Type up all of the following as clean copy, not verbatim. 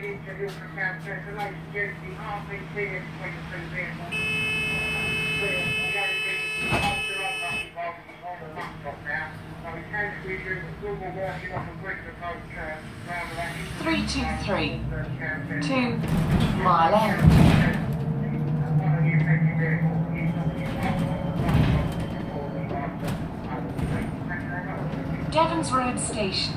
into Yutongs town centre, ladies and gents, the RPC is between the two vehicles. The only thing is after our bus involved is on the bus stop now. So we can squeeze you with Google working off a brick approach round about 323 2 Mile End. One of you taking vehicles is Devons Road Station.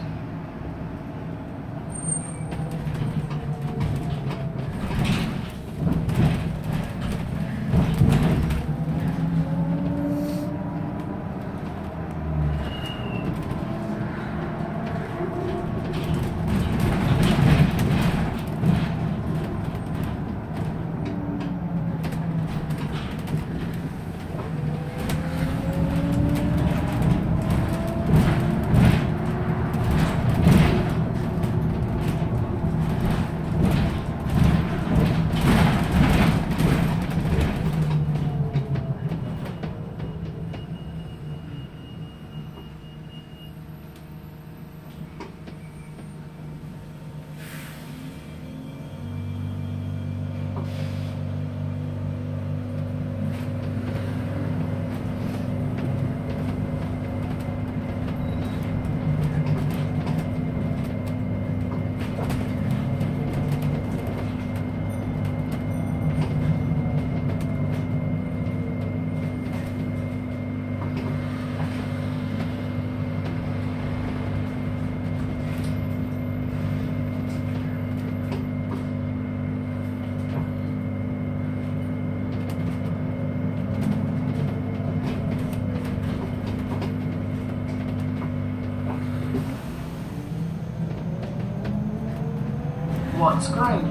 What's Grove?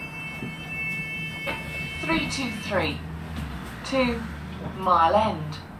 Three 2 Mile End.